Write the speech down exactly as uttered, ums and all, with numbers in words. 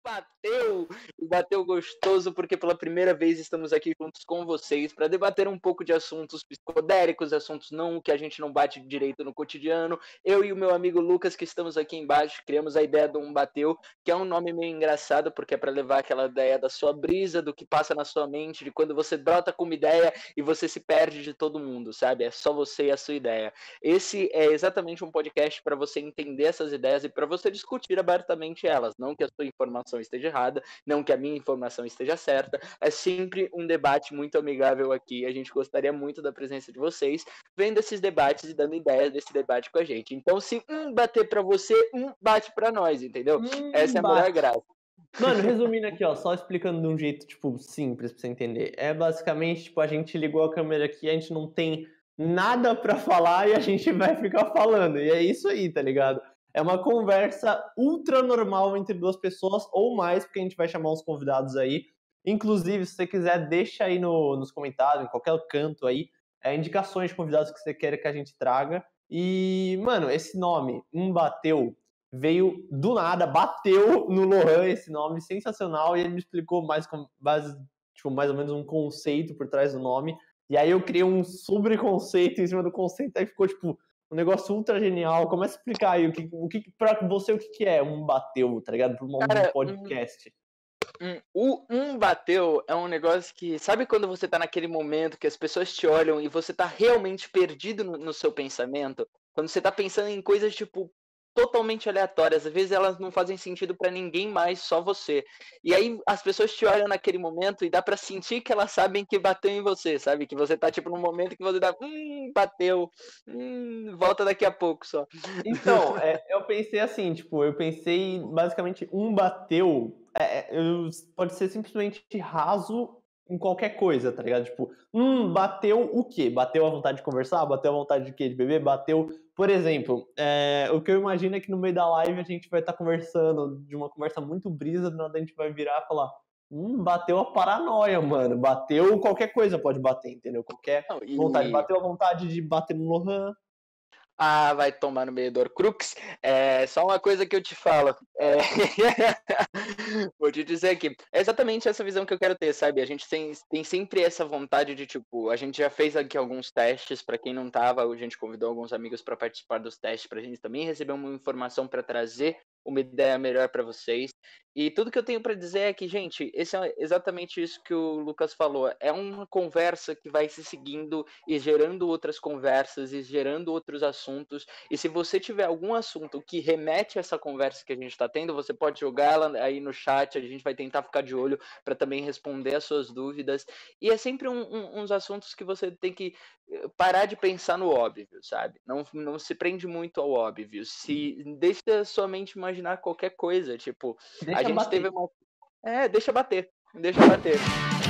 bateu, e bateu gostoso, porque pela primeira vez estamos aqui juntos com vocês para debater um pouco de assuntos psicodélicos, assuntos não que a gente não bate direito no cotidiano. Eu e o meu amigo Lucas, que estamos aqui embaixo, criamos a ideia do Um Bateu, que é um nome meio engraçado, porque é para levar aquela ideia da sua brisa, do que passa na sua mente, de quando você brota com uma ideia e você se perde de todo mundo, sabe? É só você e a sua ideia. Esse é exatamente um podcast para você entender essas ideias e para você discutir abertamente elas, não que a sua informação esteja errada, não que a minha informação esteja certa, é sempre um debate muito amigável aqui, a gente gostaria muito da presença de vocês, vendo esses debates e dando ideias desse debate com a gente. Então, se um bater para você, um bate para nós, entendeu? Hum, Essa é a melhor graça. Mano, resumindo aqui, ó, só explicando de um jeito, tipo, simples pra você entender. É basicamente, tipo, a gente ligou a câmera aqui, a gente não tem nada pra falar e a gente vai ficar falando. E é isso aí, tá ligado? É uma conversa ultra normal entre duas pessoas ou mais, porque a gente vai chamar uns convidados aí. Inclusive, se você quiser, deixa aí no, nos comentários, em qualquer canto aí, é, indicações de convidados que você quer que a gente traga. E, mano, esse nome, Um Bateu, veio do nada, bateu no Lohan esse nome sensacional e ele me explicou mais, mais, tipo, mais ou menos um conceito por trás do nome. E aí eu criei um sobreconceito em cima do conceito, aí ficou tipo um negócio ultra genial. Começa a explicar aí o que, o que pra você o que, que é um bateu, tá ligado? Pro nome Cara, do podcast. Um, o um bateu é um negócio que, sabe quando você tá naquele momento que as pessoas te olham e você tá realmente perdido no, no seu pensamento? Quando você tá pensando em coisas, tipo, totalmente aleatórias, às vezes elas não fazem sentido pra ninguém mais, só você. E aí as pessoas te olham naquele momento e dá pra sentir que elas sabem que bateu em você, sabe? Que você tá, tipo, num momento que você tá, hum, bateu, hum, volta daqui a pouco só. Então, é, eu pensei assim, tipo, eu pensei basicamente um bateu, é, é, eu- pode ser simplesmente raso em qualquer coisa, tá ligado? Tipo, hum, bateu o quê? Bateu a vontade de conversar? Bateu a vontade de quê? De beber? Bateu, por exemplo, é, o que eu imagino é que no meio da live a gente vai estar conversando, de uma conversa muito brisa, do nada a gente vai virar e falar, hum, bateu a paranoia, mano, bateu qualquer coisa pode bater, entendeu? Qualquer Não, vontade, e bateu a vontade de bater no Lohan. Ah, vai tomar no meio do Horcrux. É só uma coisa que eu te falo. É... Vou te dizer aqui. É exatamente essa visão que eu quero ter, sabe? A gente tem, tem sempre essa vontade de, tipo, a gente já fez aqui alguns testes. Para quem não tava, a gente convidou alguns amigos para participar dos testes, para a gente também receber uma informação para trazer uma ideia melhor para vocês. E tudo que eu tenho para dizer é que, gente, esse é exatamente isso que o Lucas falou. É uma conversa que vai se seguindo e gerando outras conversas e gerando outros assuntos. E se você tiver algum assunto que remete a essa conversa que a gente está tendo, você pode jogá-la aí no chat. A gente vai tentar ficar de olho para também responder as suas dúvidas. E é sempre um, um, uns assuntos que você tem que parar de pensar no óbvio, sabe? Não, não se prende muito ao óbvio. Se deixa sua mente imaginar qualquer coisa, tipo, a Deixa gente bater. teve uma. É, deixa bater. Deixa bater.